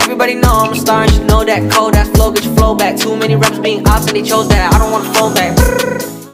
Everybody know I'm a star and she know that. Cold ass flow, get your flow back. Too many rappers being ops and they chose that. I don't wanna fall back.